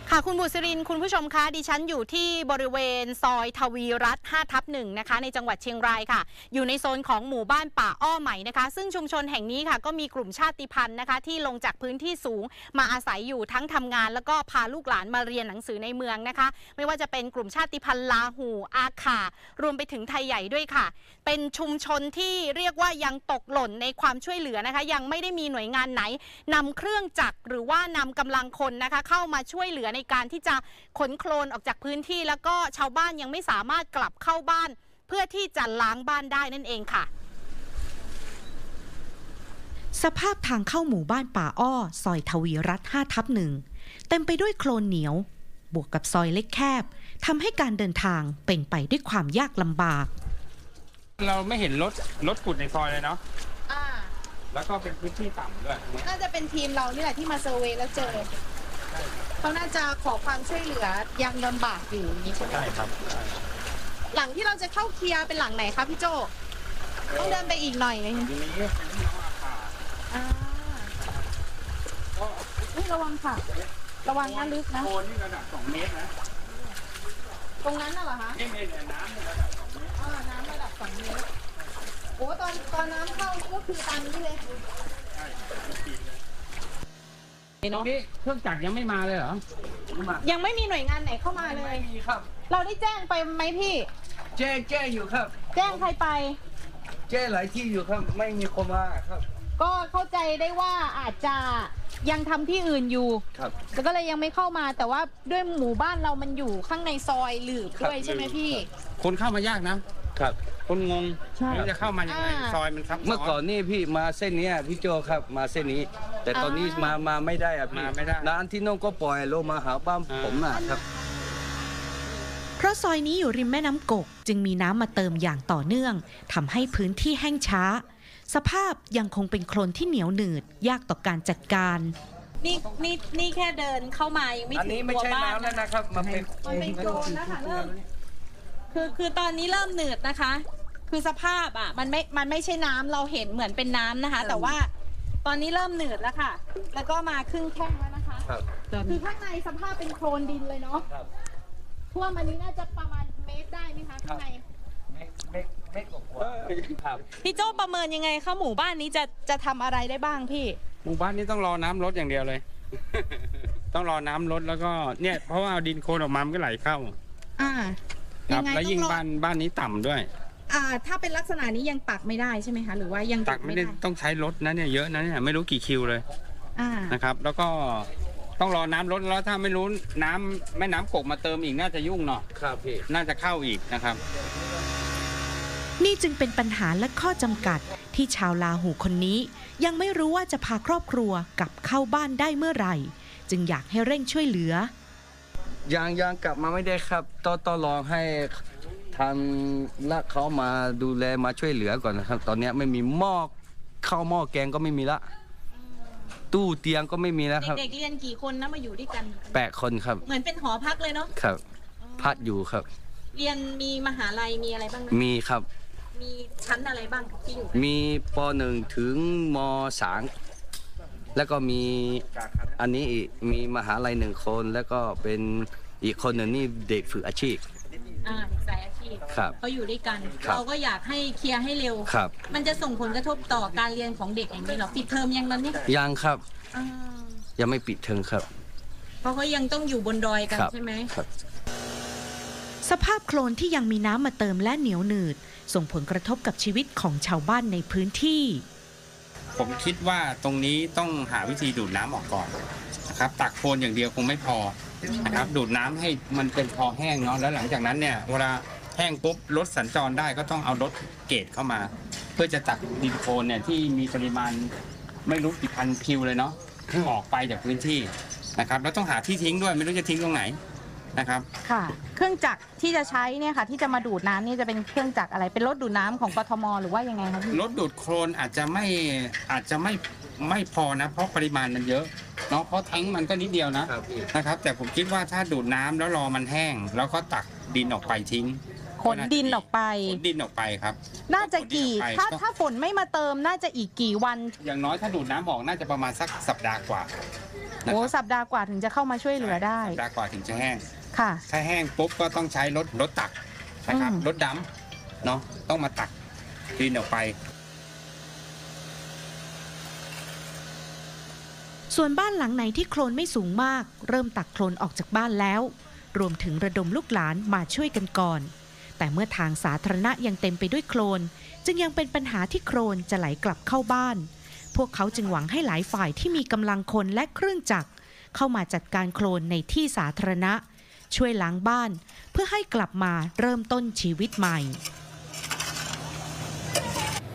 ค่ะคุณบุษรินคุณผู้ชมคะดิฉันอยู่ที่บริเวณซอยทวีรัตน์ 5/1 นะคะในจังหวัดเชียงรายค่ะอยู่ในโซนของหมู่บ้านป่าอ้อใหม่นะคะซึ่งชุมชนแห่งนี้ค่ะก็มีกลุ่มชาติพันธุ์นะคะที่ลงจากพื้นที่สูงมาอาศัยอยู่ทั้งทำงานแล้วก็พาลูกหลานมาเรียนหนังสือในเมืองนะคะไม่ว่าจะเป็นกลุ่มชาติพันธุ์ลาหูอาขารวมไปถึงไทยใหญ่ด้วยค่ะเป็นชุมชนที่เรียกว่ายังตกหล่นในความช่วยเหลือนะคะยังไม่ได้มีหน่วยงานไหนนำเครื่องจักรหรือว่านำกำลังคนนะคะเข้ามาช่วยเหลือในการที่จะขนโคลนออกจากพื้นที่แล้วก็ชาวบ้านยังไม่สามารถกลับเข้าบ้านเพื่อที่จะล้างบ้านได้นั่นเองค่ะสภาพทางเข้าหมู่บ้านป่าอ้อซอยทวีรัตน์ 5/1 เต็มไปด้วยโคลนเหนียวบวกกับซอยเล็กแคบทำให้การเดินทางเป็นไปด้วยความยากลำบากเราไม่เห็นรถขุดในซอยเลยเนาะแล้วก็เป็นพื้นที่ต่ำด้วยน่าจะเป็นทีมเรานี่แหละที่มาเซอร์เวย์แล้วเจอเขาน่าจะขอความช่วยเหลือยังลำบากอยู่นี้ใช่ไหมใช่ครับหลังที่เราจะเข้าเคลียร์เป็นหลังไหนคะพี่โจต้องเดินไปอีกหน่อยไหมทีนี้เป็นน้องอาคาระวังค่ะระวังนะลึกนะโคลนนี่ระดับ2 เมตรนะตรงนั้นน่ะเหรอคะนี่น้ำระดับ2 เมตรน้ำระดับ2 เมตรโอ้ตอนน้ำเข้าก็คือตามนี้เลยใช่ตรงนี้เครื่องจักรยังไม่มาเลยเหรอยังไม่มีหน่วยงานไหนเข้ามาเลยไม่มีครับเราได้แจ้งไปไหมพี่แจ้งอยู่ครับแจ้งใครไปแจ้งหลายที่อยู่ครับไม่มีคนมาครับก็เข้าใจได้ว่าอาจจะยังทำที่อื่นอยู่ครับแต่ก็เลยยังไม่เข้ามาแต่ว่าด้วยหมู่บ้านเรามันอยู่ข้างในซอยหลืบด้วยใช่ไหมพี่คนเข้ามายากนะครับคนงงว่าจะเข้ามายังไงซอยมันซับซ้อนเมื่อก่อนนี่พี่มาเส้นนี้พี่โจครับมาเส้นนี้แต่ตอนนี้มาไม่ได้อะพี่มาไม่ได้ร้านที่น้องก็ปล่อยลงมาหาบ้านผมนะครับเพราะซอยนี้อยู่ริมแม่น้ำกกจึงมีน้ำมาเติมอย่างต่อเนื่องทำให้พื้นที่แห้งช้าสภาพยังคงเป็นโคลนที่เหนียวหนืดยากต่อการจัดการนี่แค่เดินเข้ามายังไม่ถึงตัวบ้านอันนี้ไม่ใช่น้ำแล้วนะครับมันเป็นโคลนนะคะเริ่มคือตอนนี้เริ่มหนืดนะคะคือสภาพมันไม่ใช่น้ำเราเห็นเหมือนเป็นน้ำนะคะแต่ว่าตอนนี้เริ่มหนืดแล้วค่ะแล้วก็มาครึ่งแข้งแล้วนะคะคือข้างในสภาพเป็นโคลนดินเลยเนาะท่วมอันนี้น่าจะประมาณเมตรได้ไหมคะข้างในเมตรกว่าพี่โจ้ประเมินยังไงคะหมู่บ้านนี้จะทำอะไรได้บ้างพี่หมู่บ้านนี้ต้องรอน้ำลดอย่างเดียวเลย ต้องรอน้ำลดแล้วก็เนี่ยเพราะว่าเอาดินโคลนออกมามันก็ไหลเข้าครับแล้วยิ่งบ้านนี้ต่ำด้วยถ้าเป็นลักษณะนี้ยังตักไม่ได้ใช่ไหมคะหรือว่ายังตักไม่ได้ต้องใช้รถนะเนี่ยเยอะนะเนี่ยไม่รู้กี่คิวเลยนะครับแล้วก็ต้องรอน้ำลดแล้วถ้าไม่รู้แม่น้ำกกมาเติมอีกน่าจะยุ่งเนาะครับพี่น่าจะเข้าอีกนะครับนี่จึงเป็นปัญหาและข้อจำกัดที่ชาวลาหูคนนี้ยังไม่รู้ว่าจะพาครอบครัวกลับเข้าบ้านได้เมื่อไหร่จึงอยากให้เร่งช่วยเหลือยังกลับมาไม่ได้ครับต้องรอให้ทางละเขามาดูแลมาช่วยเหลือก่อนนะครับตอนนี้ไม่มีหม้อข้าวหม้อแกงก็ไม่มีละตู้เตียงก็ไม่มีแล้วครับเด็กเรียนกี่คนนะมาอยู่ด้วยกัน 8 คนครับเหมือนเป็นหอพักเลยเนาะครับพักอยู่ครับเรียนมีมหาลัยมีอะไรบ้างมีครับมีชั้นอะไรบ้างที่อยู่มีป.1 ถึงม.3 แล้วก็มีอันนี้อีกมีมหาลัย1 คนแล้วก็เป็นอีกคนหนึ่งนี่เด็กฝึกอาชีพสายอาชีพครับเขาอยู่ด้วยกันเราก็อยากให้เคลียร์ให้เร็วครับมันจะส่งผลกระทบต่อการเรียนของเด็กอย่างนี้หรอปิดเทอมยังนั้นนี่ยังครับยังไม่ปิดเทอมครับเพราะเขายังต้องอยู่บนดอยกันใช่ไหมสภาพโคลนที่ยังมีน้ำมาเติมและเหนียวหนืดส่งผลกระทบกับชีวิตของชาวบ้านในพื้นที่ผมคิดว่าตรงนี้ต้องหาวิธีดูดน้ำออกก่อนนะครับตักโคลนอย่างเดียวคงไม่พอนะครับดูดน้ำให้มันเป็นพอแห้งเนาะแล้วหลังจากนั้นเนี่ยเวลาแห้งปุ๊บรถสัญจรได้ก็ต้องเอารถเกตเข้ามาเพื่อจะตักดินโคลนเนี่ยที่มีปริมาณไม่รู้กี่พันคิวเลยเนาะออกไปจากพื้นที่นะครับแล้วต้องหาที่ทิ้งด้วยไม่รู้จะทิ้งตรงไหนนะครับค่ะเครื่องจักรที่จะใช้เนี่ยค่ะที่จะมาดูดน้ำนี่จะเป็นเครื่องจักรอะไรเป็นรถดูดน้ำของกทมหรือว่ายังไงคะพี่รถดูดโคลนอาจจะไม่พอนะเพราะปริมาณมันเยอะเนาะเพราะแทงมันก็นิดเดียวนะครับแต่ผมคิดว่าถ้าดูดน้ำแล้วรอมันแห้งแล้วก็ตักดินออกไปทิ้งขนดินออกไปครับน่าจะกี่ถ้าฝนไม่มาเติมน่าจะอีกกี่วันอย่างน้อยถ้าดูดน้ำออกน่าจะประมาณสักสัปดาห์กว่านะโอ้ครับสัปดาห์กว่าถึงจะเข้ามาช่วยเหลือได้สัปดาห์กว่าถึงจะแห้งค่ะถ้าแห้งปุ๊บก็ต้องใช้รถตักนะครับอืมรถดำเนาะต้องมาตักดินออกไปส่วนบ้านหลังไหนที่โคลนไม่สูงมาก เริ่มตักโคลนออกจากบ้านแล้ว รวมถึงระดมลูกหลานมาช่วยกันก่อน แต่เมื่อทางสาธารณะยังเต็มไปด้วยโคลน จึงยังเป็นปัญหาที่โคลนจะไหลกลับเข้าบ้าน พวกเขาจึงหวังให้หลายฝ่ายที่มีกำลังคนและเครื่องจักรเข้ามาจัดการโคลนในที่สาธารณะ ช่วยล้างบ้าน เพื่อให้กลับมาเริ่มต้นชีวิตใหม่